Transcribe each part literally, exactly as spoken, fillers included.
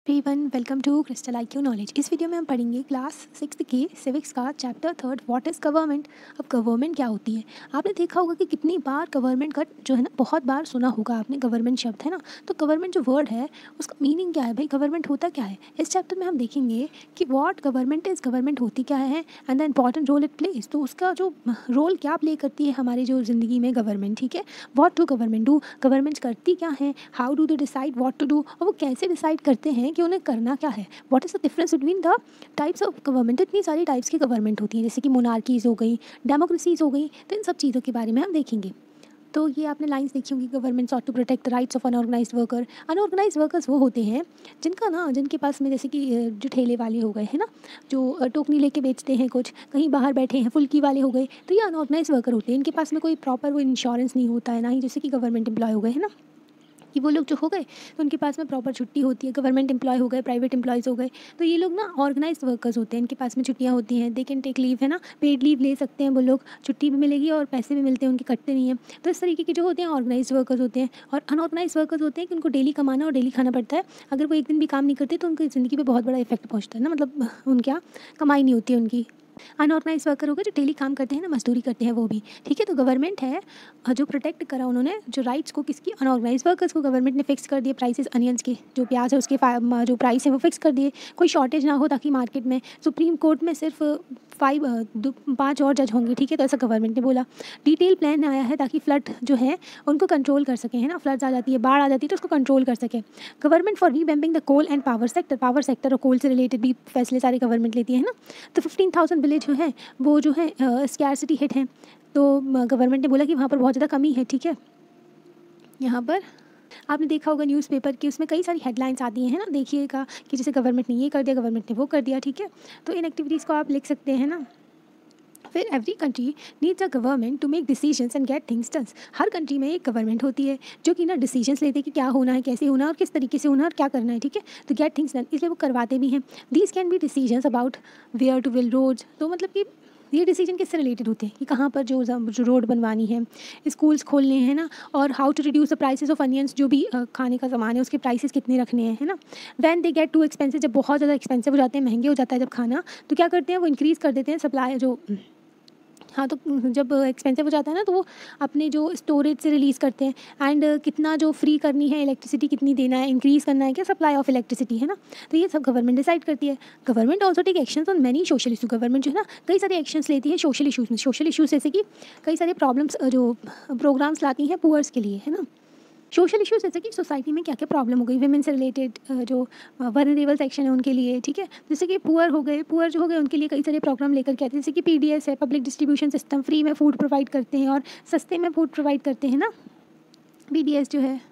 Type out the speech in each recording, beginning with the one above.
Everyone welcome to Crystal I Q knowledge. इस video में हम पढ़ेंगे क्लास सिक्स के सिविक्स का chapter third what is government. अब गवर्नमेंट क्या होती है? आपने देखा होगा कि कितनी बार गवर्नमेंट का जो है ना, बहुत बार सुना होगा आपने गवर्नमेंट शब्द, है ना। तो गवर्नमेंट जो वर्ड है उसका मीनिंग क्या है भाई, गवर्नमेंट होता क्या है? इस चैप्टर में हम देखेंगे कि व्हाट गवर्नमेंट इज़, गवर्नमेंट होती क्या है and the important role it plays. तो उसका जो रोल क्या प्ले करती है हमारी जो ज़िंदगी में गवर्नमेंट, ठीक है। What do government do, government करती क्या है, how do they decide what to do, और वो कैसे डिसाइड करते हैं कि उन्हें करना क्या है। What is the difference between the types of government. इतनी सारी टाइप्स की गवर्नमेंट होती हैं, जैसे कि मोनार्कीज़ हो गई, डेमोक्रेसीज़ हो गई। तो इन सब चीज़ों के बारे में हम देखेंगे। तो ये आपने लाइंस देखी होंगी, government sought to protect the rights of unorganised worker. Unorganised workers वो होते हैं जिनका ना जिनके पास में जैसे कि जो ठेले वाले हो गए, है ना, जो टोकनी लेके बेचते हैं, कुछ कहीं बाहर बैठे हैं, फुल्की वाले हो गए, तो ये अनऑर्गेनाइज्ड वर्कर होते हैं। इनके पास में कोई प्रॉपर वो इंश्योरेंस नहीं होता है, ना ही जैसे कि गवर्नमेंट एम्प्लॉय हो गए, है ना, कि वो लोग जो हो गए तो उनके पास में प्रॉपर छुट्टी होती है। गवर्नमेंट एम्प्लॉय हो गए, प्राइवेट एम्प्लॉयज़ हो गए, तो ये लोग ना ऑर्गेनाइज्ड वर्कर्स होते हैं। इनके पास में छुट्टियाँ होती हैं, दे कैन टेक लीव, है ना, पेड लीव ले सकते हैं वो लोग, छुट्टी भी मिलेगी और पैसे भी मिलते हैं, उनके कटते नहीं हैं। तो इस तरीके के जो होते हैं ऑर्गेनाइज्ड वर्कर्स होते हैं। और अनऑर्गेनाइज्ड वर्कर्स होते हैं कि उनको डेली कमाना और डेली खाना पड़ता है। अगर वो एक दिन भी काम नहीं करते तो उनकी ज़िंदगी पर बहुत बड़ा इफेक्ट पहुँचता है ना, मतलब उनके यहाँ कमाई नहीं होती है उनकी। अनऑर्गेनाइज वर्कर हो गए जो डेली काम करते हैं ना, मजदूरी करते हैं वो भी, ठीक है। तो गवर्नमेंट है जो प्रोटेक्ट करा उन्होंने जो राइट्स को, किसकी, अनऑर्गेनाइज वर्कर्स को। गवर्नमेंट ने फिक्स कर दिए प्राइसेस, अनियंस के जो प्याज है उसके जो प्राइस है वो फिक्स कर दिए, कोई शॉर्टेज ना हो ताकि मार्केट में। सुप्रीम कोर्ट में सिर्फ फाइव पाँच और जज होंगे, ठीक है। तो ऐसा गवर्नमेंट ने बोला। डिटेल प्लान आया है ताकि फ्लड जो है उनको कंट्रोल कर सकें, है ना, फ्लड्स आ जाती है, बाढ़ आ जाती है तो उसको कंट्रोल कर सके। Government for revamping the coal and power sector, power sector और कोल से रिलेटेड भी फैसले सारे गवर्नमेंट लेती है ना। तो फिफ्टीन थाउजेंड विलेज जो है वो जो है स्कैरसिटी हिट है, तो गवर्नमेंट ने बोला कि वहाँ पर बहुत ज़्यादा कमी है, ठीक है। यहाँ पर आपने देखा होगा न्यूज़पेपर की, उसमें कई सारी हेडलाइंस आती हैं, है ना, देखिएगा कि जैसे गवर्नमेंट ने ये कर दिया, गवर्नमेंट ने वो कर दिया, ठीक है। तो इन एक्टिविटीज़ को आप लिख सकते हैं ना। फिर every country needs a government to make decisions and get things done. हर कंट्री में एक गवर्नमेंट होती है जो कि ना डिसीजंस लेते हैं कि क्या होना है, कैसे होना है और किस तरीके से होना है और क्या करना है, ठीक है। तो गेट थिंग्स डन, इसलिए वो करवाते भी हैं। These can be decisions about where to build roads. तो मतलब कि ये डिसीजन किससे रिलेटेड होते हैं कि कहाँ पर जो जो रोड बनवानी है, स्कूल्स खोलने हैं ना, और how to reduce the prices of onions, जो भी खाने का सामान है उसके प्राइसेस कितने रखने हैं, है ना। When they get too expensive, जब बहुत ज़्यादा एक्सपेंसिव हो जाते हैं, महंगे हो जाता है जब खाना, तो क्या करते हैं वो इंक्रीज़ कर देते हैं सप्लाई जो, हाँ, तो जब एक्सपेंसिव हो जाता है ना तो वो अपने जो स्टोरेज से रिलीज़ करते हैं। एंड कितना जो फ्री करनी है, इलेक्ट्रिसिटी कितनी देना है, इंक्रीज़ करना है क्या सप्लाई ऑफ इलेक्ट्रिसिटी, है ना। तो ये सब गवर्नमेंट डिसाइड करती है। Government also take actions on many social issue. Government जो है ना कई सारे एक्शंस लेती है सोशल इशूज़ में। सोशल इशूज़ जैसे कि कई सारे प्रॉब्लम्स जो प्रोग्राम्स लाती हैं पुअर्स के लिए, है ना। सोशल इश्यूज जैसे कि सोसाइटी में क्या क्या प्रॉब्लम हो गई, विमेन से रिलेटेड जो वनरेबल सेक्शन है उनके लिए, ठीक है। जैसे कि पुअर हो गए, पुअर जो हो गए उनके लिए कई सारे प्रोग्राम लेकर के आते हैं, जैसे कि पीडीएस है, पब्लिक डिस्ट्रीब्यूशन सिस्टम, फ्री में फूड प्रोवाइड करते हैं और सस्ते में फूड प्रोवाइड करते हैं ना, पीडीएस जो है,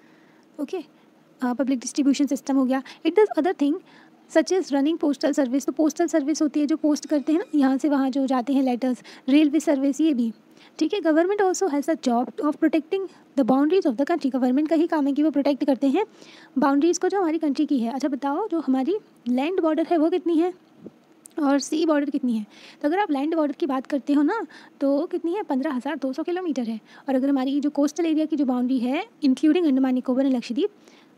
ओके, पब्लिक डिस्ट्रीब्यूशन सिस्टम हो गया। It does other thing such is running postal service. तो पोस्टल सर्विस होती है जो पोस्ट करते हैं ना, यहाँ से वहाँ जो जाते हैं लेटर्स, रेलवे सर्विस, ये भी, ठीक है। Government also has a job of protecting the boundaries of the country. Government का ही काम है कि वो प्रोटेक्ट करते हैं बाउंड्रीज़ को जो हमारी कंट्री की है। अच्छा बताओ, जो हमारी लैंड बॉर्डर है वो कितनी है और सी बॉर्डर कितनी है? तो अगर आप लैंड बॉर्डर की बात करते हो ना तो कितनी है, पंद्रह हज़ार दो सौ किलोमीटर है। और अगर हमारी जो कोस्टल एरिया की जो बाउंड्री है including Andaman Nicobar and Lakshadweep,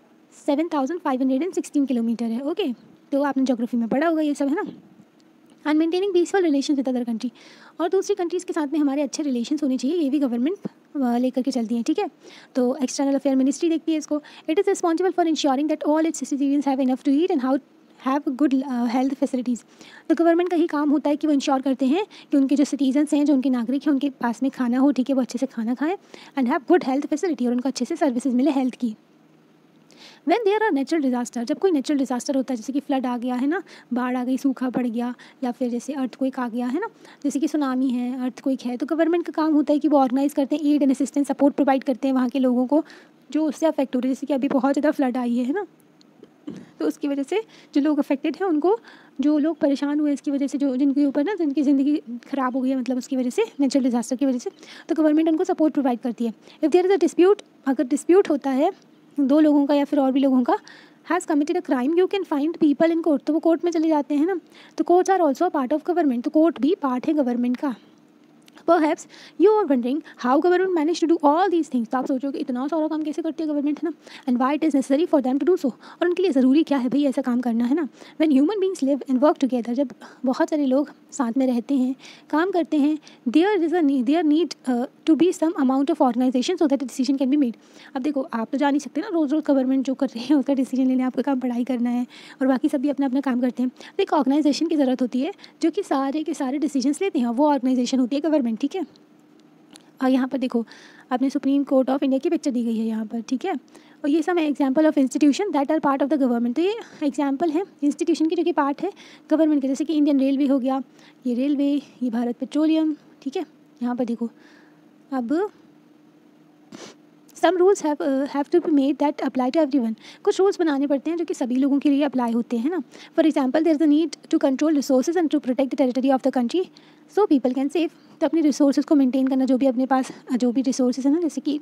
seven thousand five hundred and sixteen kilometre है, ओके। तो आपने ज्योग्राफी में पढ़ा होगा ये सब, है ना। And maintaining peaceful relation with other country, और दूसरी कंट्रीज़ के साथ में हमारे अच्छे रिलेशंस होने चाहिए, ये भी गवर्नमेंट लेकर के चलती हैं, ठीक है। तो एक्सटर्नल अफेयर मिनिस्ट्री देखती है इसको। It is responsible for ensuring that all its citizens have enough to eat and how have good health facilities. तो गवर्नमेंट का ही काम होता है कि वो इंश्योर करते हैं कि उनके जो सिटीजन्स हैं, जो उनके नागरिक हैं, उनके पास में खाना हो, ठीक है, वो अच्छे से खाना खाएं and have good health facility, और उनको अच्छे से सर्विसेज मिले हेल्थ की। When there are natural disaster, जब कोई नेचुरल डिजास्टर होता है, जैसे कि फ्लड आ गया, है ना, बाढ़ आ गई, सूखा पड़ गया, या फिर जैसे अर्थक्वेक आ गया, है ना, जैसे कि सुनामी है, अर्थक्वेक है, तो गवर्नमेंट का काम होता है कि वो ऑर्गेनाइज करते हैं, aid and assistance support provide करते हैं वहाँ के लोगों को जो उससे अफेक्ट हो रहे हैं। जैसे कि अभी बहुत ज़्यादा फ्लड आई है, है ना, तो उसकी वजह से जो लोग अफेक्टेड हैं उनको, जो लोग परेशान हुए इसकी वजह से, जो जिनके ऊपर ना जिनकी ज़िंदगी ख़राब हो गई है, मतलब उसकी वजह से, नेचुरल डिजास्टर की वजह से, तो गवर्नमेंट उनको सपोर्ट प्रोवाइड करती है। If there is a dispute, अगर डिस्प्यूट होता है दो लोगों का या फिर और भी लोगों का, has committed a crime, you can find people in court, तो वो कोर्ट में चले जाते हैं ना। तो courts are also part of government, तो कोर्ट भी पार्ट है गवर्नमेंट का। Perhaps you are wondering how government managed to do all these things. तो आप सोचोगे इतना सारा काम कैसे करती है गवर्नमेंट, है ना, and why it is necessary for them to do so. और उनके लिए ज़रूरी क्या है भाई ऐसा काम करना, है ना. When human beings live and work together, जब बहुत सारे लोग साथ में रहते हैं, काम करते हैं, there is a need, there need uh, to be some amount of organization so that a decision can be made. अब देखो आप तो जा नहीं सकते ना रोज़ रोज़ गवर्नमेंट जो कर रही है उसका डिसीजन लेने, आपका काम पढ़ाई करना है और बाकी सब भी अपना अपना काम करते हैं. तो एक ऑर्गेनाइजेशन की ज़रूरत होती है जो कि सारे के सारे डिसीजंस लेते हैं, वो ऑर्गेनाइजेशन होती है गवर्नमेंट. ठीक है. और यहाँ पर देखो आपने सुप्रीम कोर्ट ऑफ इंडिया की पिक्चर दी गई है यहाँ पर. ठीक है. और ये सब example of institution that are part of the government. तो ये एग्जाम्पल है इंस्टीट्यूशन की जो कि पार्ट है गवर्नमेंट के, जैसे कि इंडियन रेलवे हो गया, ये रेलवे, ये भारत पेट्रोलियम. ठीक है. यहाँ पर देखो अब some rules have have to be made that apply to everyone. कुछ रूल्स बनाने पड़ते हैं जो कि सभी लोगों के लिए अप्लाई होते हैं ना. For example there is the need to control resources and to protect the territory of the country so people can save. तो अपने रिसोर्सेज को मेंटेन करना, जो भी अपने पास जो भी रिसोर्सेज है ना, जैसे कि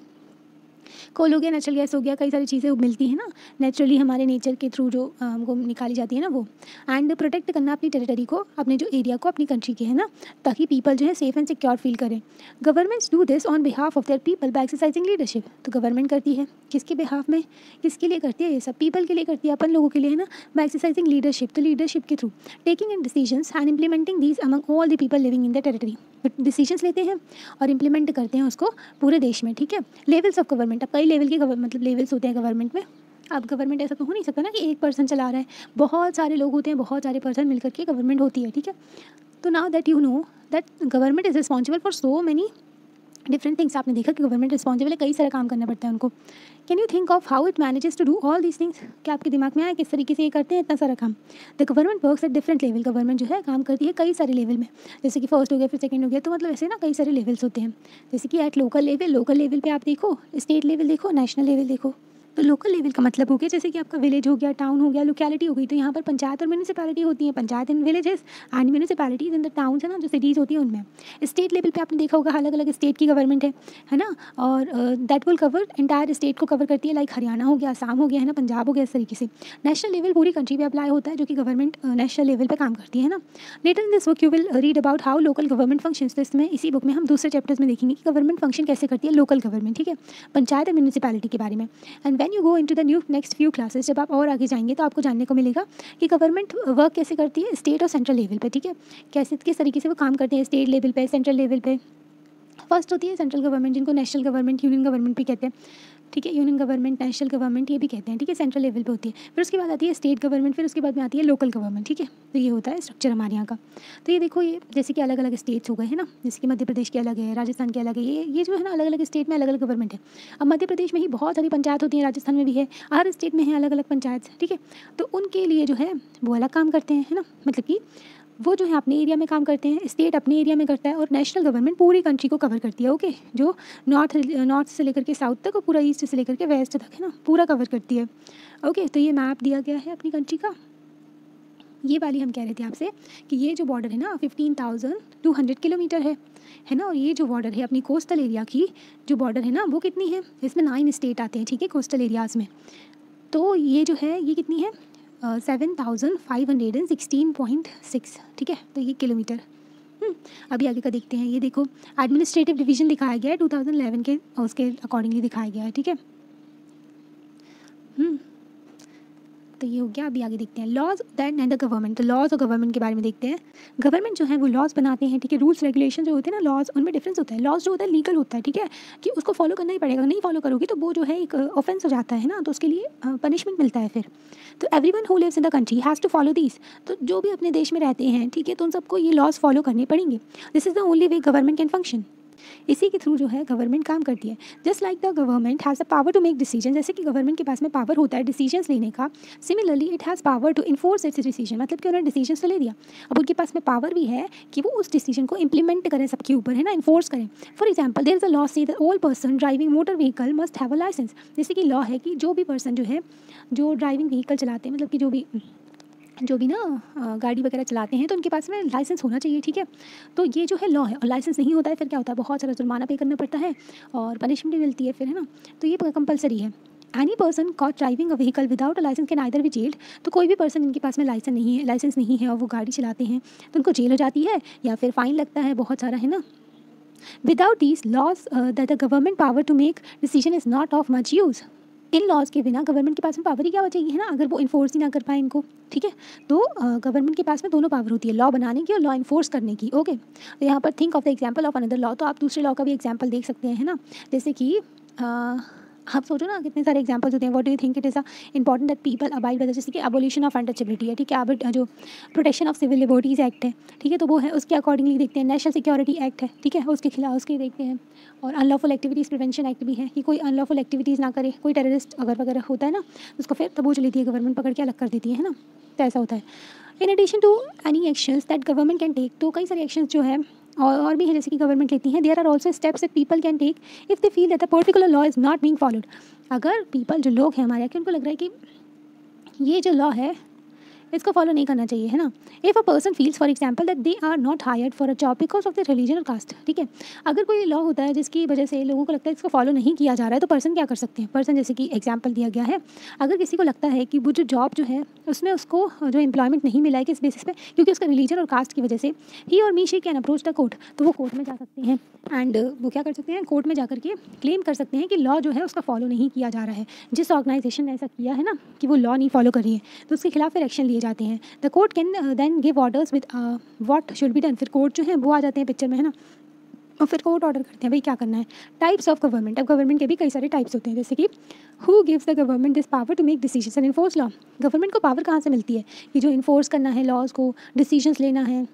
कोल हो गया, नेचुरल गैस हो गया, कई सारी चीज़ें मिलती हैं ना नेचुरली हमारे नेचर के थ्रू जो हमको निकाली जाती है ना वो. एंड प्रोटेक्ट करना अपनी टेरिटरी को, अपने जो एरिया को, अपनी कंट्री के, है ना, ताकि पीपल जो है सेफ एंड सिक्योर फील करें. Governments do this on behalf of their people by exercising leadership. तो गवर्नमेंट करती है किसके बिहाफ में, किसके लिए करती है, ये सब पीपल के लिए करती है, अपन लोगों के लिए, है ना, बाय एक्सरसाइजिंग लीडरशिप. तो लीडरशिप के through taking in decisions and implementing these among all the people living in the territory. Decisions लेते हैं और इम्प्लीमेंट करते हैं उसको पूरे देश में. ठीक है. लेवल्स ऑफ गवर्नमेंट, अब कई लेवल के मतलब लेवल्स होते हैं गवर्नमेंट में. अब गवर्नमेंट ऐसा तो हो नहीं सकता ना कि एक पर्सन चला रहा है, बहुत सारे लोग होते हैं, बहुत सारे पर्सन मिलकर के गवर्नमेंट होती है. ठीक है. तो now that you know that government is responsible for so many different things. आपने देखा कि गवर्नमेंट रिस्पॉन्सिबल है, कई सारा काम करना पड़ता है उनको. Can you think of how it manages to do all these things. क्या आपके दिमाग में आया किस तरीके से ये करते हैं इतना सारा काम. The government works at different level. Government जो है काम करती है कई सारे लेवल में, जैसे कि फर्स्ट हो गया, फिर सेकंड हो गया, तो मतलब ऐसे ना कई सारे लेवल्स होते हैं. जैसे कि at local level, local level पे आप देखो, स्टेट लेवल देखो, नेशनल लेवल देखो. तो लोकल लेवल का मतलब हो गया जैसे कि आपका विलेज हो गया, टाउन हो गया, लोकेलिटी हो गई. तो यहाँ पर पंचायत और म्यूनिसिपैलिटी होती हैं. Panchayat in villages and municipalities in the towns, है ना, जो सिटीज़ होती हैं उनमें. स्टेट लेवल पे आपने देखा होगा अलग अलग स्टेट की गवर्नमेंट है है ना, और that will cover entire state को कवर करती है, लाइक हरियाणा हो गया, असम हो गया, है ना, पंजाब हो गया, इस तरीके से. नेशनल लेवल पूरी कंट्री पे अप्लाई होता है, जो कि गवर्नमेंट नेशनल लेवल पे काम करती है ना. Later in this book you will read about how local government functions. तो इसमें इसी बुक में हम दूसरे चैप्टर्स में देखेंगे कि गवर्नमेंट फंक्शन कैसे करती है लोकल गवर्नमेंट. ठीक है. पंचायत और म्यूनिसिपैलिटी के बारे में. And when you go into the new next few classes, जब आप और आगे जाएंगे तो आपको जानने को मिलेगा कि गवर्नमेंट वर्क कैसे करती है स्टेट और सेंट्रल लेवल पे. ठीक है. कैसे किस तरीके से वो काम करते हैं स्टेट लेवल पे, सेंट्रल लेवल पे. फर्स्ट होती है सेंट्रल गवर्नमेंट, जिनको नेशनल गवर्नमेंट, यूनियन गवर्नमेंट भी कहते हैं. ठीक है. यूनियन गवर्नमेंट, नेशनल गवर्नमेंट ये भी कहते हैं. ठीक है. सेंट्रल लेवल पे होती है. फिर उसके बाद आती है स्टेट गवर्नमेंट, फिर उसके बाद में आती है लोकल गवर्नमेंट. ठीक है. तो ये होता है स्ट्रक्चर हमारे यहाँ का. तो ये देखो, ये जैसे कि अलग अलग स्टेट्स हो गए, है ना, जैसे कि मध्य प्रदेश के अलग है, राजस्थान के अलग है. ये ये जो है ना अलग अलग स्टेट में अलग अलग गवर्नमेंट है. अब मध्य प्रदेश में ही बहुत सारी पंचायत होती है, राजस्थान में भी है, हर स्टेट में है अलग अलग पंचायत. ठीक है. तो उनके लिए जो है वो अलग काम करते हैं, है ना, मतलब कि वो जो है अपने एरिया में काम करते हैं, स्टेट अपने एरिया में करता है, और नेशनल गवर्नमेंट पूरी कंट्री को कवर करती है. ओके. जो नॉर्थ नॉर्थ से लेकर के साउथ तक और पूरा ईस्ट से लेकर के वेस्ट तक, है ना, पूरा कवर करती है. ओके. तो ये मैप दिया गया है अपनी कंट्री का. ये वाली हम कह रहे थे आपसे कि ये जो बॉर्डर है ना fifteen thousand two hundred kilometre है है ना. और ये जो बॉर्डर है अपनी कोस्टल एरिया की जो बॉर्डर है ना वो कितनी है, इसमें नाइन स्टेट आते हैं. ठीक है. कोस्टल एरियाज़ में. तो ये जो है ये कितनी है, seven thousand five hundred and sixteen point six. ठीक है. तो ये किलोमीटर. अभी आगे का देखते हैं. ये देखो एडमिनिस्ट्रेटिव डिवीजन दिखाया गया है टू थाउजेंड इलेवन के, उसके अकॉर्डिंगली दिखाया गया है. ठीक है. तो ये हो गया. अभी आगे देखते हैं laws that and the government. तो लॉज और गवर्नमेंट के बारे में देखते हैं. गवर्नमेंट जो है वो लॉज बनाते हैं. ठीक है. रूल्स रेगुलेशन जो होते हैं ना लॉज, उनमें डिफरेंस होता है. लॉज जो होता है लीगल होता है. ठीक है. कि उसको फॉलो करना ही पड़ेगा, नहीं फॉलो करोगे तो वो जो है एक ऑफेंस हो जाता है ना, तो उसके लिए पनिशमेंट मिलता है फिर. तो everyone who lives in the country has to follow these. तो जो भी अपने देश में रहते हैं, ठीक है, तो उन सबको ये लॉज फॉलो करने पड़ेंगे. This is the only way government can function. इसी के थ्रू जो है गवर्नमेंट काम करती है. Just like the government has the power to make decision. जैसे कि गवर्नमेंट के पास में पावर होता है डिसीजंस लेने का, similarly it has power to enforce its decision. मतलब कि उन्होंने डिसीजंस तो ले दिया, अब उनके पास में पावर भी है कि वो उस डिसीजन को इंप्लीमेंट करें सबके ऊपर, है ना, इन्फोर्स करें. For example there is a law say that all person driving motor vehicle must have a licence. जैसे कि लॉ है कि जो भी पर्सन जो है जो ड्राइविंग व्हीकल चलाते हैं, मतलब कि जो भी जो भी ना गाड़ी वगैरह चलाते हैं, तो उनके पास में लाइसेंस होना चाहिए. ठीक है. तो ये जो है लॉ है, और लाइसेंस नहीं होता है फिर क्या होता है, बहुत सारा जुर्माना पे करना पड़ता है और पनिशमेंट भी मिलती है फिर, है ना. तो ये कंपलसरी है. Any person caught driving a vehicle without a licence can either be jailed. तो कोई भी पर्सन इनके पास में लाइसेंस नहीं है लाइसेंस नहीं है और वो गाड़ी चलाते हैं तो उनको जेल हो जाती है या फिर फ़ाइन लगता है बहुत सारा, है ना. Without these laws that the government power to make decision is not of much use. इन लॉज के बिना गवर्नमेंट के पास में पावर ही क्या बचेगी, है ना, अगर वो इन्फोर्स ही ना कर पाए इनको, ठीक है। तो गवर्नमेंट uh, के पास में दोनों पावर होती है, लॉ बनाने की और लॉ इन्फोर्स करने की। Okay okay? तो यहाँ पर think of the example of another law, तो आप दूसरे लॉ का भी एग्जांपल देख सकते हैं, है ना। जैसे कि uh, आप सोचो ना कितने सारे एग्जांपल्स होते हैं। What do you think it is a important that people abide by, जैसे कि एबोलिशन ऑफ अनटचेबिलिटी है, ठीक है, अब जो protection of civil liberties act है, ठीक है, तो वो है, उसके अकॉर्डिंगली देखते हैं। नेशनल सिक्योरिटी एक्ट है, ठीक है, उसके खिलाफ उसके देखते हैं। और अनलॉफुल एक्टिविटीज़ प्रिवेंशन एक्ट भी है कि कोई अनलॉफुल एक्टिविटीज़ ना करे, कोई टेररिस्ट अगर वगैरह होता है ना, उसको फिर दबोच लेती है गवर्नमेंट, पकड़ के अलग कर देती है, है ना। तो ऐसा होता है। In addition to any actions that government can take, तो कई सारे एक्शंस जो है और और भी है जैसे कि गवर्नमेंट लेती हैं। There are also steps that people can take if they feel that the particular law is not being followed. अगर पीपल जो लोग हैं हमारे यहाँ के, उनको लग रहा है कि ये जो लॉ है इसको फॉलो नहीं करना चाहिए, है ना। If a person feels for example that they are not hired for a job because of the religion और कास्ट, ठीक है, अगर कोई लॉ होता है जिसकी वजह से लोगों को लगता है इसको फॉलो नहीं किया जा रहा है, तो पर्सन क्या कर सकते हैं। पर्सन जैसे कि एग्जाम्पल दिया गया है, अगर किसी को लगता है कि वो जो जॉब जो है उसमें उसको जो एम्प्लॉयमेंट नहीं मिला है किस बेसिस पे, क्योंकि उसका रिलीजन और कास्ट की वजह से, ही और me she can approach the court, तो वो कोर्ट में जा सकते हैं एंड वो क्या कर सकते हैं, कोर्ट में जा करके क्लेम कर सकते हैं कि लॉ जो है उसका फॉलो नहीं किया जा रहा है। जिस ऑर्गेनाइजेशन ने ऐसा किया है ना कि वो लॉ नहीं फॉलो कर रही है, तो उसके खिलाफ फिर एक्शन लिए जाते हैं। The court can then give orders with what should be done, फिर कोर्ट जो है वो आ जाते हैं पिक्चर में, है ना, और फिर कोर्ट ऑर्डर करते हैं भाई क्या करना है। टाइप्स ऑफ गवर्नमेंट, अब गवर्नमेंट के भी कई सारे टाइप्स होते हैं, जैसे कि who gives the government this power to make decisions and enforce law, government को पावर कहाँ से मिलती है कि जो इन्फोर्स करना है लॉज को, डिसीजंस लेना है।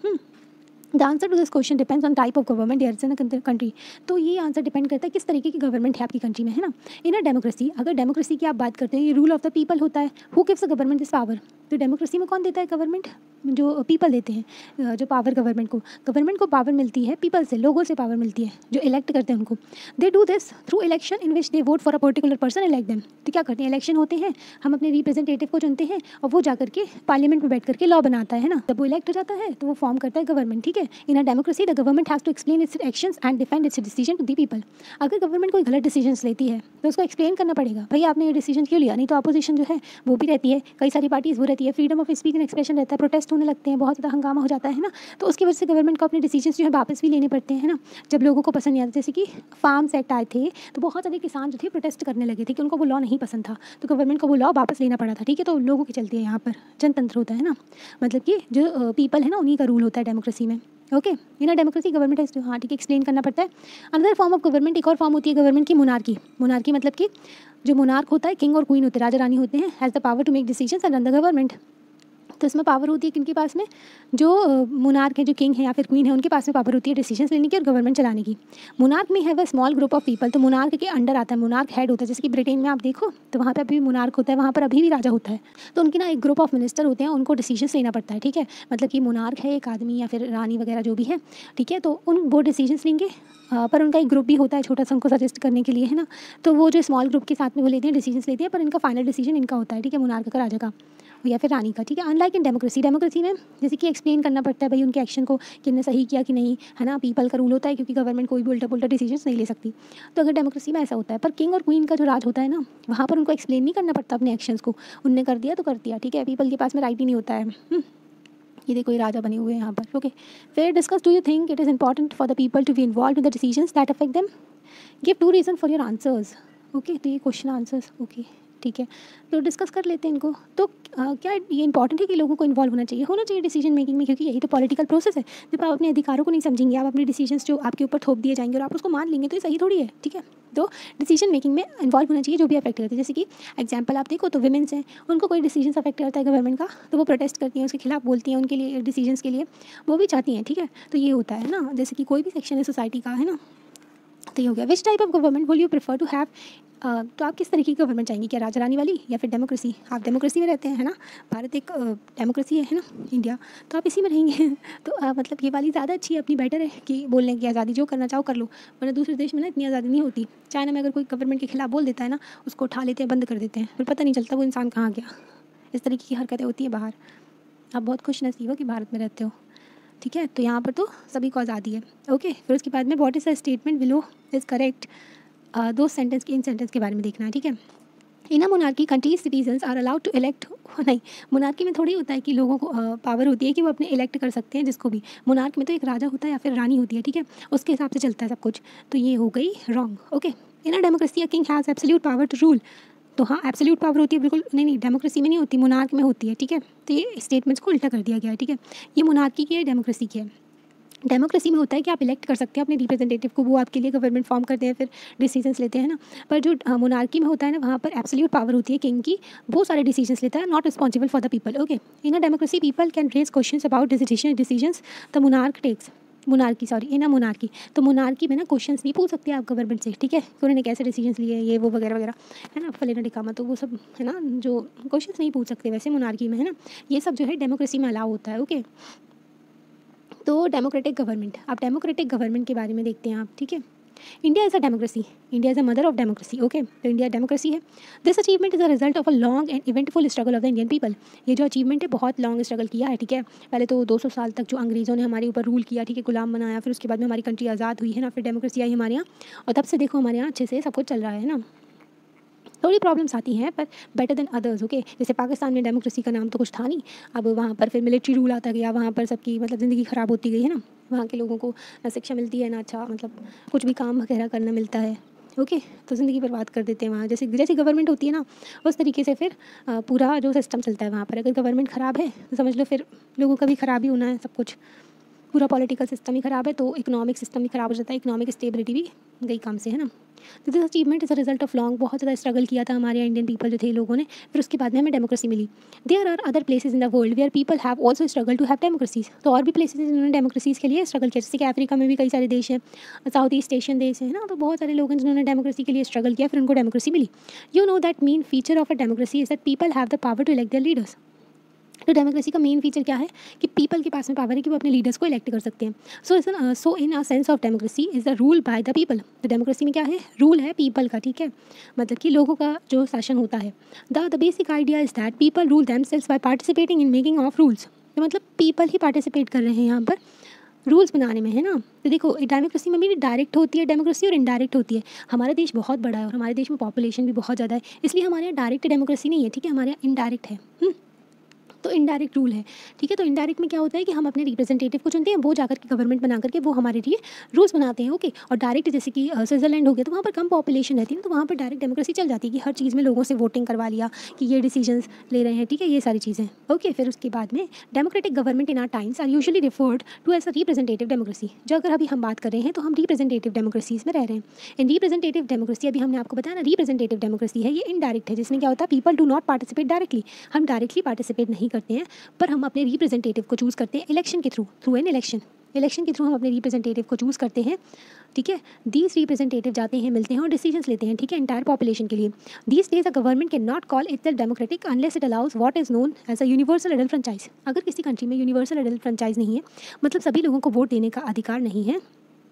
The answer to this question depends on type of government there is in a country, तो ये आंसर डिपेंड करता है किस तरीके की गवर्नमेंट है आपकी कंट्री में, है ना। इन अ डेमोक्रेसी, अगर डेमोक्रेसी की आप बात करते हैं, ये रूल ऑफ द पीपल होता है। Who gives the government this power, तो डेमोक्रेसी में कौन देता है, गवर्नमेंट, जो पीपल देते हैं जो पावर गवर्नमेंट को। गवर्नमेंट को पावर मिलती है पीपल से, लोगों से पावर मिलती है जो इलेक्ट करते हैं उनको। They do this through election in which they vote for a particular person, elect them, तो क्या करते हैं, इलेक्शन होते हैं, हम अपने रिप्रेजेंटेटिव को चुनते हैं और वो जा करके पार्लियामेंट में बैठ करके लॉ बनाता है ना, जब वो इलेक्ट हो जाता है तो वो फॉर्म करता है गवर्नमेंट, ठीक है। In a democracy the government has to explain its actions and defend its decision to the people, अगर गवर्नमेंट कोई गलत डिसीजन लेती है तो उसको एक्सप्लेन करना पड़ेगा, भाई आपने ये डिसीजन क्यों लिया, नहीं तो अपोजिशन जो है वो भी रहती है, कई सारी पार्टीज वो रहती है, freedom of speech and expression रहता है, प्रोटेस्ट होने लगते हैं, बहुत ज़्यादा हंगामा हो जाता है ना, तो उसकी वजह से गवर्नमेंट को अपने डिसीजंस जो है वापस भी लेने पड़ते हैं, है ना, जब लोगों को पसंद नहीं आता। जैसे कि फार्म्स एक्ट आए थे तो बहुत सारे किसान जो थे प्रोटेस्ट करने लगे थे कि उनको वो लॉ नहीं पसंद था, तो गवर्नमेंट को वो लॉ वापस लेना पड़ा था, ठीक है। तो लोगों की चलती है यहाँ पर जनतंत्र होता है ना, मतलब कि जो पीपल है ना उन्हीं का रूल होता है डेमोक्रेसी में। Okay, in a democracy government है, हाँ ठीक है, एक्सप्लेन करना पड़ता है। अनदर फॉर्म ऑफ गवर्नमेंट, एक और फॉर्म होती है गवर्नमेंट की, मोनार्की। मोनार्की मतलब कि जो मोनार्क होता है, किंग और क्वीन होते हैं, राजा रानी होते हैं, has the power to make decisions and run the government, तो इसमें पावर होती है किनके पास में, जो मोनार्क है, जो किंग है या फिर क्वीन है, उनके पास में पावर होती है डिसीजंस लेने की और गवर्नमेंट चलाने की। मोनार्क में have a small group of people, तो मोनार्क के अंडर आता है, मोनार्क हेड होता है, जैसे कि ब्रिटेन में आप देखो तो वहाँ पे अभी भी मोनार्क होता है, वहाँ पर अभी भी राजा होता है, तो उनकी ना एक ग्रुप ऑफ मिनिस्टर होते हैं, उनको डिसीजंस लेना पड़ता है, ठीक है। मतलब कि मोनार्क है एक आदमी या फिर रानी वगैरह जो भी है, ठीक है, तो उन वो डिसीजंस लेंगे, पर उनका एक ग्रुप भी होता है छोटा सा उनको सजेस्ट करने के लिए, है ना, तो वो जो स्मॉल ग्रुप के साथ में वो लेते हैं डिसीजंस लेते हैं, पर इनका फाइनल डिसीजन इनका होता है, ठीक है, मोनार्क का, राजा का या फिर रानी का, ठीक है। अनलाइक इन डेमोक्रेसी, डेमोक्रेसी में जैसे कि एक्सप्लेन करना पड़ता है भाई उनके एक्शन को कि इन्होंने सही किया कि नहीं, है ना, पीपल का रूल होता है क्योंकि गवर्नमेंट कोई भी उल्टा पुल्टा डिसीजंस नहीं ले सकती, तो अगर डेमोक्रेसी में ऐसा होता है। पर किंग और क्वीन का जो राज होता है ना, वहाँ पर उनको एक्सप्लेन नहीं करना पड़ता अपने एक्शंस को, उनने कर दिया तो कर दिया, ठीक है, पीपल के पास में राइट ही नहीं होता है। ये देखो ये राजा बने हुए हैं यहाँ पर। ओके, फिर discuss, do you think it is important for the people to be involve in the decisions that affect them, give two reason for your answers. Okay, तो ये क्वेश्चन आंसर्स, ओके ठीक है, तो डिस्कस कर लेते हैं इनको। तो आ, क्या ये इंपॉर्टेंट है कि लोगों को इन्वॉल्व होना चाहिए, होना चाहिए डिसीजन मेकिंग में, क्योंकि यही तो पॉलिटिकल प्रोसेस है। जब आप अपने अधिकारों को नहीं समझेंगे, आप अपने डिसीजंस जो आपके ऊपर थोप दिए जाएंगे और आप उसको मान लेंगे, तो ये सही थोड़ी है, ठीक है। तो डिसीजन मेकिंग में इन्वॉल्व होना चाहिए जो भी अफेक्ट करते हैं, जैसे कि एग्जांपल आप देखो तो विमेंस हैं, उनको कोई डिसीजन अफेक्ट करता है गवर्नमेंट का, तो वो प्रोटेस्ट करती हैं, उसके खिलाफ बोलती हैं, उनके लिए डिसीजंस के लिए वो भी चाहती हैं, ठीक है। तो ये होता है ना, जैसे कि कोई भी सेक्शन है सोसाइटी का, है ना, तो ये हो गया। Which type of government will you prefer to have, तो आप किस तरीके की गवर्नमेंट चाहेंगे, क्या राजा रानी वाली या फिर डेमोक्रेसी। आप डेमोक्रेसी में रहते हैं, है ना, भारत एक डेमोक्रेसी है, है ना, इंडिया, तो आप इसी में रहेंगे तो uh, मतलब ये वाली ज़्यादा अच्छी है, अपनी बेटर है कि बोलने की आज़ादी, जो करना चाहो कर लो, वरना दूसरे देश में ना इतनी आज़ादी नहीं होती। चाइना में अगर कोई गवर्नमेंट के खिलाफ बोल देता है ना, उसको उठा लेते हैं, बंद कर देते हैं, फिर पता नहीं चलता वो इंसान कहाँ गया। इस तरीके की हरकतें होती है बाहर। आप बहुत खुश नसीब हो कि भारत में रहते हो, ठीक है। तो यहाँ पर तो सभी को आज़ादी है। ओके, फिर उसके बाद में what is the statement below is correct, दो सेंटेंस के इन सेंटेंस के बारे में देखना है, ठीक है। In a monarchy countries citizens are allowed to elect, नहीं मोनार्की में थोड़ी होता है कि लोगों को पावर होती है कि वो अपने इलेक्ट कर सकते हैं जिसको भी। मोनार्क में तो एक राजा होता है या फिर रानी होती है, ठीक है, उसके हिसाब से चलता है सब कुछ। तो ये हो गई wrong. Okay, in a democracy a king has absolute power to rule. तो हाँ, एब्सोल्यूट पावर होती है, बिल्कुल नहीं नहीं डेमोक्रेसी में नहीं होती, मोनार्क में होती है, ठीक है। तो ये स्टेटमेंट्स को उल्टा कर दिया गया है, ठीक है। ये मोनार्की की है, डेमोक्रेसी की है। डेमोक्रेसी में होता है कि आप इलेक्ट कर सकते हैं अपने रिप्रेजेंटेटिव को, वो आपके लिए गवर्नमेंट फॉर्म करते हैं, फिर डिसीजंस लेते हैं ना। पर जो मोनार्की में होता है ना, वहाँ पर एब्सोल्यूट पावर होती है किंग की, बहुत सारे डिसीजंस लेता है, not responsible for the people. Okay, in a democracy people can raise questions about decision decisions the monarch takes. Monarchy sorry in a monarchy, तो मोनार्की में ना क्वेश्चंस नहीं पूछ सकते आप गवर्नमेंट से, ठीक है, कि उन्होंने कैसे डिसीजंस लिए ये वो वगैरह वगैरह, है ना, फलेना डिकामा, तो वो सब है ना, जो क्वेश्चंस नहीं पूछ सकते वैसे मोनार्की में, है ना। ये सब जो है डेमोक्रेसी में अलाउ होता है। ओके, तो डेमोक्रेटिक गवर्नमेंट, अब डेमोक्रेटिक गवर्नमेंट के बारे में देखते हैं आप, ठीक है। India is a democracy, India is a mother of democracy. Okay, तो इंडिया डेमोक्रेसी है। This achievement is a result of a long and eventful struggle of the Indian people. ये जो अचीवमेंट है बहुत लॉन्ग स्ट्रगल किया है, ठीक है। पहले तो दो सौ साल तक जो अंग्रेज़ों ने हमारे ऊपर रूल किया, ठीक है, गुलाम बनाया, फिर उसके बाद में हमारी कंट्री आज़ाद हुई है ना, फिर डेमोक्रेसी आई हमारे यहाँ, और तब से देखो हमारे यहाँ अच्छे से सब कुछ चल रहा है ना। थोड़ी प्रॉब्लम्स आती हैं पर बेटर देन अदर्स। ओके, जैसे पाकिस्तान में डेमोक्रेसी का नाम तो कुछ था नहीं, अब वहाँ पर फिर मिलिट्री रूल आता गया, वहाँ पर सबकी मतलब ज़िंदगी ख़राब होती गई है ना, वहाँ के लोगों को ना शिक्षा मिलती है ना अच्छा मतलब कुछ भी काम वगैरह करना मिलता है। ओके, तो ज़िंदगी बर्बाद कर देते हैं वहाँ, जैसे जैसी गवर्नमेंट होती है ना उस तरीके से फिर अ, पूरा जो सिस्टम चलता है वहाँ पर। अगर गवर्नमेंट ख़राब है तो समझ लो फिर लोगों का भी ख़राब ही होना है सब कुछ, पूरा पॉलिटिकल सिस्टम ही ख़राब है तो इकोनॉमिक सिस्टम भी ख़राब हो जाता है, इकोनॉमिक स्टेबिलिटी भी गई काम से, है ना। तो this achievement is a result of long, बहुत ज़्यादा स्ट्रगल किया था हमारे इंडियन पीपल जो थे लोगों ने, फिर उसके बाद में हमें डेमोक्रेसी मिली। There are other places in the world where people have also struggle to have democracies. तो और भी प्लेसेज जिन्होंने डेमोक्रेसीज के लिए स्ट्रगल किया, जैसे कि अफ्रीका में भी कई सारे देश हैं, साउथ ईस्ट एशियन देश है ना, तो बहुत सारे लोग हैं जिन्होंने डेमोक्रेसी के लिए स्ट्रगल किया, फिर उनको डेमोक्रेसी मिली। You know that main feature of a democracy is that people have the power to elect their leaders. तो डेमोक्रेसी का मेन फीचर क्या है कि पीपल के पास में पावर है कि वो अपने लीडर्स को इलेक्ट कर सकते हैं। So is so in a sense of democracy is the rule by the people. तो डेमोक्रेसी में क्या है, रूल है पीपल का, ठीक है, मतलब कि लोगों का जो शासन होता है। The the basic idea is that people rule themselves by participating in making of rules. तो मतलब पीपल ही पार्टिसिपेट कर रहे हैं यहाँ पर रूल्स बनाने में, है ना। तो देखो डेमोक्रेसी में भी डायरेक्ट होती है डेमोक्रेसी और इनडायरेक्ट होती है। हमारा देश बहुत बड़ा है और हमारे देश में पॉपुलेशन भी बहुत ज़्यादा है, इसलिए हमारे यहाँ डायरेक्ट डेमोक्रेसी नहीं है, ठीक है, हमारे यहाँ इनडायरेक्ट है। हुँ? तो इनडायरेक्ट रूल है, ठीक है। तो इनडायरेक्ट में क्या होता है कि हम अपने रिप्रेजेंटेटिव को चुनते हैं, वो जाकर के गवर्नमेंट बना करके वो हमारे लिए रूल्स बनाते हैं। ओके, और डायरेक्ट जैसे कि स्विट्जरलैंड हो गया तो वहाँ पर कम पॉपुलेशन रहती है ना, तो वहाँ पर डायरेक्ट डेमोक्रेसी चल जाती है कि हर चीज़ में लोगों से वोटिंग करवा लिया कि ये डिसीजंस ले रहे हैं, ठीक है, ये सारी चीज़ें। ओके, फिर उसके बाद में democratic government in our times are usually referred to as a representative democracy. जो अगर अभी हम बात कर रहे हैं तो हम रिप्रेजेंटेटिव डेमोक्रेसीज में रह रहे हैं। इन रिप्रेजेंटेटिव डेमोक्रेसी अभी हमने आपको बताया ना, रिप्रेजेंटेटिव डेमोक्रेसी है, ये इनडायरेक्ट है, जिसमें क्या होता है people do not participate directly. हम डायरेक्टली पार्टिसिपेट नहीं करते हैं, पर हम अपने रिप्रेजेंटेटिव को चूज़ करते हैं इलेक्शन के through, through an election election के थ्रू हम अपने रिप्रेजेंटेटिव को चूज़ करते हैं, ठीक है। दीज रिप्रेजेंटेटिव जाते हैं, मिलते हैं और डिसीजंस लेते हैं, ठीक है, इंटायर पॉपुलेशन के लिए। These days a government can not call itself democratic unless it allows what is known as a universal adult franchise. अगर किसी कंट्री में यूनिवर्सल एडल्ट फ्रेंचाइज नहीं है, मतलब सभी लोगों को वोट देने का अधिकार नहीं है,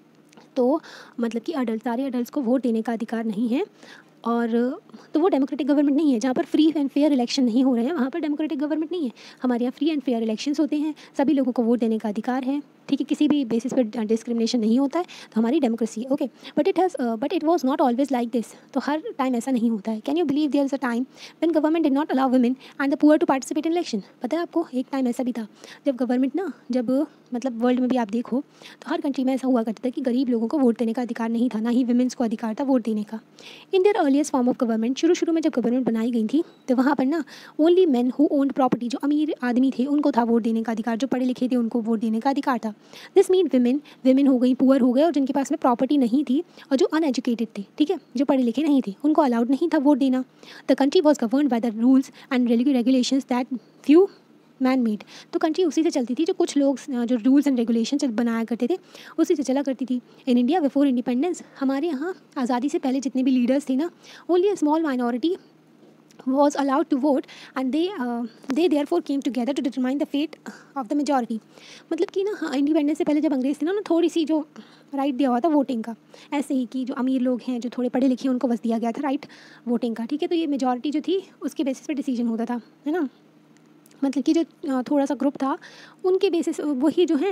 तो मतलब कि अडल्ट सारे अडल्ट को वोट देने का अधिकार नहीं है, और तो वो डेमोक्रेटिक गवर्नमेंट नहीं है। जहाँ पर फ्री एंड फेयर इलेक्शन नहीं हो रहे हैं वहाँ पर डेमोक्रेटिक गवर्नमेंट नहीं है। हमारे यहाँ फ्री एंड फेयर इलेक्शंस होते हैं, सभी लोगों को वोट देने का अधिकार है, ठीक है, किसी भी बेसिस पर डिस्क्रिमिनेशन नहीं होता है, तो हमारी डेमोक्रेसी है। Okay, but it has but it was not always like this. तो हर टाइम ऐसा नहीं होता है। Can you believe there is a time when government did not allow women and the poor to participate in election. पता है आपको, एक टाइम ऐसा भी था जब गवर्नमेंट ना, जब मतलब वर्ल्ड में भी आप देखो तो हर कंट्री में ऐसा हुआ करता था कि गरीब लोगों को वोट देने का अधिकार नहीं था, ना ही वुमेन्स को अधिकार था वोट देने का। In their earliest form of government, शुरू शुरू में जब गवर्नमेंट बनाई गई थी तो वहाँ पर ना only men who owned property, जो अमीर आदमी थे उनको था वोट देने का अधिकार, जो पढ़े लिखे थे उनको वोट देने का अधिकार था। दिस मीन विमेन विमेन हो गई, पुअर हो गए, और जिनके पास में प्रॉपर्टी नहीं थी और जो अनएजुकेटेड थे, ठीक है, जो पढ़े लिखे नहीं थे, उनको अलाउड नहीं था वोट देना। The country was governed by the rules and regulations that few man made. तो कंट्री उसी से चलती थी, जो कुछ लोग जो रूल्स एंड रेगुलेशंस बनाया करते थे उसी से चला करती थी। इन इंडिया बिफोर इंडिपेंडेंस, हमारे यहाँ आज़ादी से पहले जितने भी लीडर्स थे ना, only a small minority was allowed to vote and they uh, they therefore came together to determine the fate of the majority। मतलब कि ना हाँ, इंडिपेंडेंस से पहले जब अंग्रेज थे ना, थोड़ी सी जो राइट दिया हुआ था वोटिंग का, ऐसे ही कि जो अमीर लोग हैं, जो थोड़े पढ़े लिखे हैं, उनको बस दिया गया था राइट वोटिंग का, ठीक है। तो ये मेजॉरिटी जो थी उसके बेसिस पे डिसीजन होता था, है ना। मतलब कि जो थोड़ा सा ग्रुप था उनके बेसिस वही जो है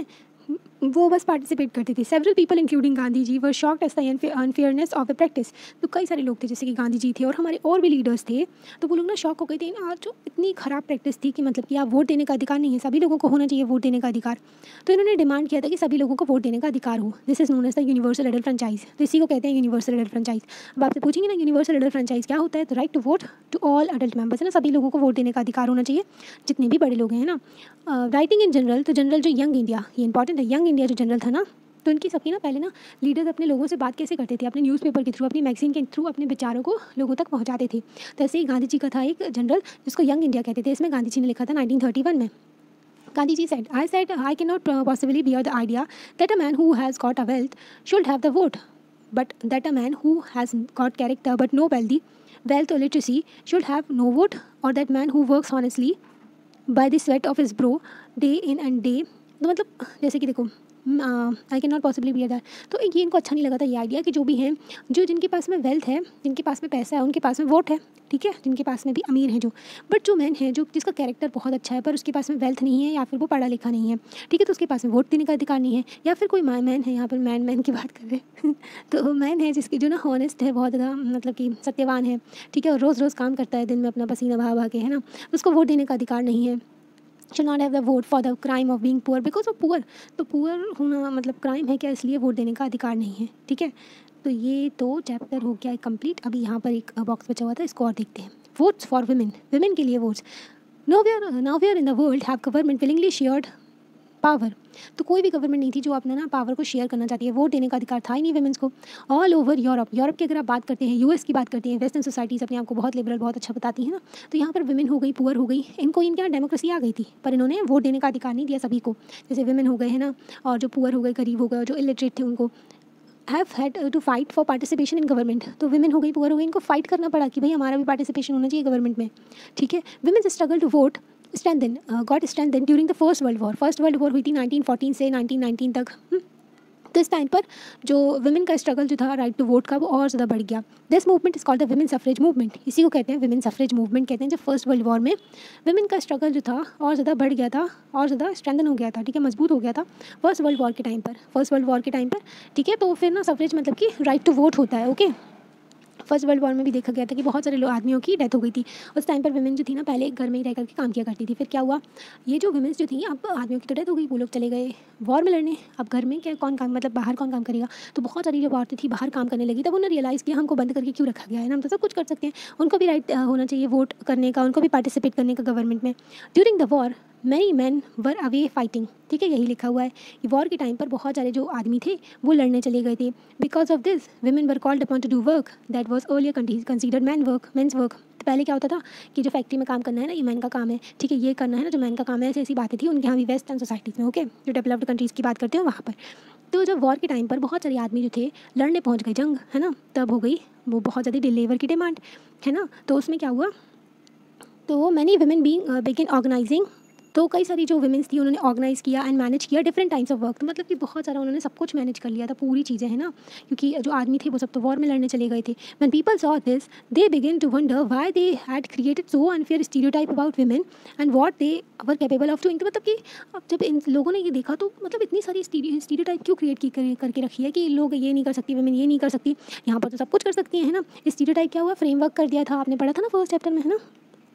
वो बस पार्टिसिपेट करते थे। Several people including Gandhi ji were shocked at the unfairness of the practice. तो कई सारे लोग थे जैसे कि गांधी जी थे और हमारे और भी लीडर्स थे, तो वो लोग ना शॉक हो गए थे आज जो इतनी ख़राब प्रैक्टिस थी कि मतलब कि आप वोट देने का अधिकार नहीं है, सभी लोगों को होना चाहिए वोट देने का अधिकार। तो इन्होंने डिमांड किया था कि सभी लोगों को वोट देने का अधिकार हो। This is known as the universal adult franchise. तो इसी को कहते हैं यूनिवर्सल एडल्ट फ्रेंचाइज। अब आपसे पूछेंगे ना यूनिवर्सल एडल्ट फ्रेंचाइज क्या होता है, तो right to vote to all adult members है ना, सभी लोगों को वोट देने का अधिकार होना चाहिए जितने भी बड़े लोग हैं ना। राइटिंग इन जनरल, तो जनरल जो यंग इंडिया, ये इंपॉर्टेंट है, यंग इंडिया जो जनरल था ना, तो उनकी सबकी ना पहले ना लीडर्स अपने लोगों से बात कैसे करते थे, अपने न्यूज़पेपर के थ्रू, अपनी मैगजीन के थ्रू अपने विचारों को लोगों तक पहुंचाते थे। तो ऐसे ही गांधी जी का था एक जनरल जिसको यंग इंडिया कहते थे। इसमें गांधी जी ने लिखा था नाइनटीन थर्टी वन में। Gandhi ji said, I said I cannot possibly bear the idea that a man who has got a wealth should have the vote, but that a man who has got character but no wealthy wealth or literacy should have no vote, or that man who works honestly by the sweat of his brow day in and day। तो मतलब जैसे कि देखो I can not possibly bear that, तो ये इनको अच्छा नहीं लगा था ये आइडिया कि जो भी हैं, जो जिनके पास में वेल्थ है, जिनके पास में पैसा है, उनके पास में वोट है, ठीक है, जिनके पास में भी अमीर हैं जो, बट जो मैन है जो जिसका कैरेक्टर बहुत अच्छा है पर उसके पास में वेल्थ नहीं है या फिर वो पढ़ा लिखा नहीं है, ठीक है, तो उसके पास में वोट देने का अधिकार नहीं है। या फिर कोई मैन है, यहाँ पर मैन मैन की बात कर रहे हैं तो मैन है जिसकी जो ना हॉनेस्ट है, बहुत ज़्यादा मतलब कि सत्यवान है, ठीक है, और रोज़ रोज़ काम करता है दिन में अपना पसीना बहा बहा के, है ना, उसको वोट देने का अधिकार नहीं है। should not have the vote for the crime of being poor because of poor। तो पुअर होना मतलब क्राइम है क्या, इसलिए वोट देने का अधिकार नहीं है, ठीक है। तो ये तो चैप्टर हो गया कंप्लीट। अभी यहाँ पर एक बॉक्स बचा हुआ था, इसको और देखते हैं। वोट्स फॉर वुमेन, वुमेन के लिए votes. No where now where in the world have government willingly shared power. तो कोई भी गवर्नमेंट नहीं थी जो अपना ना पावर को शेयर करना चाहती है, वोट देने का अधिकार था ही नहीं वुमेन्स को। ऑल ओवर यूरोप, यूरोप की अगर आप बात करते हैं, यूएस की बात करते हैं, वेस्टर्न सोसाइटीज़ अपने आप को बहुत लिबरल, बहुत अच्छा बताती हैं ना, तो यहाँ पर वुमेन हो गई, पुअर हो गई, इनको इनके यहाँ डेमोक्रेसी आ गई थी, पर इन्होंने वोट देने का अधिकार नहीं दिया सभी को। जैसे वुमेन हो गए हैं ना, और जो पुअर हो गए, गरीब हो गए, और जो इलिटरेट थे उनको have had to fight for participation in government. तो वुमेन हो गई, पुअर हो गई, इनको फाइट करना पड़ा कि भाई हमारा भी पार्टिसिपेशन होना चाहिए गवर्नमेंट में, ठीक है। Women's struggle to vote strengthen uh, got strengthened during the first world war. First world war हुई थी नाइनटीन फोर्टीन से नाइनटीन नाइनटीन तक। हुँ? तो इस टाइम पर जो वुमेन का स्ट्रगल जो था राइट टू वोट का, वो और ज़्यादा बढ़ गया। This movement is called the women suffrage movement. इसी को कहते हैं वुमेन सफरेज मूवमेंट कहते हैं। जब फर्स्ट वर्ल्ड वॉर में वुमेन का स्ट्रगल जो था और ज़्यादा बढ़ गया था और ज़्यादा स्ट्रेंथन हो गया था, ठीक है, मजबूत हो गया था फर्स्ट वर्ल्ड वॉर के टाइम पर, फर्स्ट वर्ल्ड वॉर के टाइम पर, ठीक है। तो फिर ना सफरेज मतलब कि राइट टू वोट होता है, ओके। फर्स्ट वर्ल्ड वॉर में भी देखा गया था कि बहुत सारे लोग आदमियों की डेथ हो गई थी। उस टाइम पर वुमेन जो थी ना पहले घर में ही रह करके काम किया करती थी। फिर क्या हुआ, ये जो वुमेन्स जो थी, अब आदमियों की तो डेथ हो गई, वो लोग चले गए वॉर में लड़ने। अब घर में क्या कौन काम, मतलब बाहर कौन काम करेगा। तो बहुत सारी जो औरतें थी बाहर काम करने लगी। तब उन्होंने रियलाइज़ किया हमको बंद करके क्यों रखा गया है ना, हम तो सब कुछ कर सकते हैं। उनको भी राइट होना चाहिए वोट करने का, उनको भी पार्टिसिपेट करने का गवर्नमेंट में। During the war many men were away fighting, ठीक है, यही लिखा हुआ है कि वॉर के टाइम पर बहुत सारे जो आदमी थे वो लड़ने चले गए थे। Because of this women were called upon to do work that was earlier considered men work men's work. तो पहले क्या होता था कि जो फैक्ट्री में काम करना है ना, ये मैन का काम है, ठीक है, ये करना है ना जो मैन का काम है, ऐसी ऐसी बातें थी उनके यहाँ भी वेस्टर्न सोसाइटीज़ में, ओके, जो डेवलप्ड कंट्रीज़ की बात करते हैं वहाँ पर। तो जब वॉर के टाइम पर बहुत सारे आदमी जो थे लड़ने पहुँच गए जंग, है ना, तब हो गई वो बहुत ज़्यादा लेबर की डिमांड, है ना। तो उसमें क्या हुआ, तो many women being begin organizing. तो कई सारी जो वुमेन्स थी उन्होंने ऑर्गेनाइज़ किया एंड मैनेज किया डिफरेंट टाइप्स ऑफ वर्क। तो मतलब कि बहुत सारा उन्होंने सब कुछ मैनेज कर लिया था, पूरी चीज़ें, है ना, क्योंकि जो आदमी थे वो सब तो वॉर में लड़ने चले गए थे। When people saw this they begin to wonder why they had created so unfair stereotype about women and what they were capable of doing. तो मतलब कि अब जब इन लोगों ने ये देखा तो मतलब इतनी सारी स्टीरियोटाइप क्यों क्रिएट की कर, करके रखी है कि लोग ये नहीं कर सकती, वुमेन ये नहीं कर सकती, यहाँ पर तो सब कुछ कर सकती हैं, है ना। स्टीरियोटाइप क्या हुआ, फ्रेमवर्क कर दिया था, आपने पढ़ा था ना फर्स्ट चैप्टर में, है ना,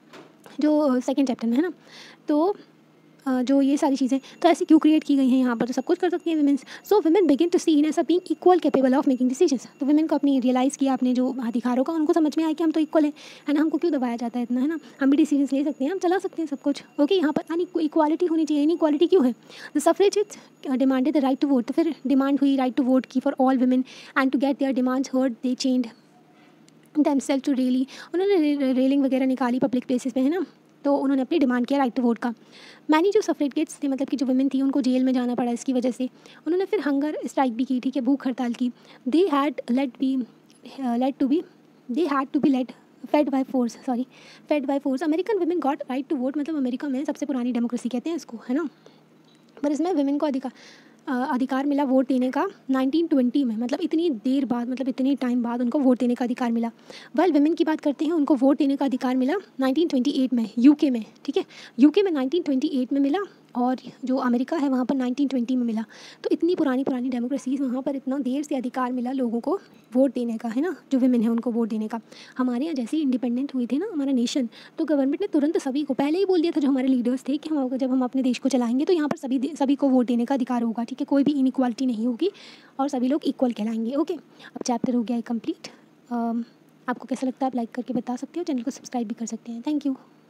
जो सेकेंड चैप्टर में, है ना। तो जो ये सारी चीज़ें तो ऐसी क्यों क्रिएट की गई हैं, यहाँ पर तो सब कुछ कर सकती हैं women's. So women begin to see in as being equal capable of making decisions. तो वुमेन को अपनी रियलाइज़ किया, अपने जो अधिकारों का उनको समझ में आया कि हम तो इक्वल हैं, है ना, हमको क्यों दबाया जाता है इतना, है ना, हम भी डिसीजंस ले सकते हैं, हम चला सकते हैं सब कुछ, ओके। यहाँ पर यानी इक्वालिटी होनी चाहिए, इन इक्वालिटी क्यों है। The suffragist demanded the right to vote. तो फिर डिमांड हुई राइट टू वोट की for all women and to get their demands heard they changed themselves to rally. उन्होंने रेलिंग वगैरह निकाली पब्लिक प्लेसेस पे, है ना, तो उन्होंने अपनी डिमांड किया राइट टू वोट का। मैनी जो सफरेगेट्स थे, मतलब कि जो वुमेन थी, उनको जेल में जाना पड़ा इसकी वजह से। उन्होंने फिर हंगर स्ट्राइक भी की, ठीक है, भूख हड़ताल की। They had late be late to be they had to be late fed by force sorry fed by force. American women got right to vote. मतलब अमेरिका में सबसे पुरानी डेमोक्रेसी कहते हैं इसको, है ना, पर इसमें वुमेन को अधिकार अधिकार मिला वोट देने का नाइनटीन ट्वेंटी में। मतलब इतनी देर बाद, मतलब इतनी टाइम बाद उनको वोट देने का अधिकार मिला। वेल वुमेन की बात करते हैं, उनको वोट देने का अधिकार मिला नाइनटीन ट्वेंटी एट में यूके में, ठीक है, यूके में नाइनटीन ट्वेंटी एट में मिला। और जो अमेरिका है वहाँ पर नाइनटीन ट्वेंटी में मिला। तो इतनी पुरानी पुरानी डेमोक्रेसीज वहाँ पर इतना देर से अधिकार मिला लोगों को वोट देने का, है ना, जो विमेन है उनको वोट देने का। हमारे यहाँ जैसे ही इंडिपेंडेंट हुए थे ना हमारा नेशन, तो गवर्नमेंट ने तुरंत सभी को पहले ही बोल दिया था, जो हमारे लीडर्स थे, कि हम जब हम अपने देश को चलाएंगे तो यहाँ पर सभी सभी को वोट देने का अधिकार होगा, ठीक है, कोई भी इनइक्वालिटी नहीं होगी और सभी लोग इक्वल कहलाएंगे। ओके, अब चैप्टर हो गया है कम्प्लीट। आपको कैसा लगता है आप लाइक करके बता सकते हो, चैनल को सब्सक्राइब भी कर सकते हैं। Thank you.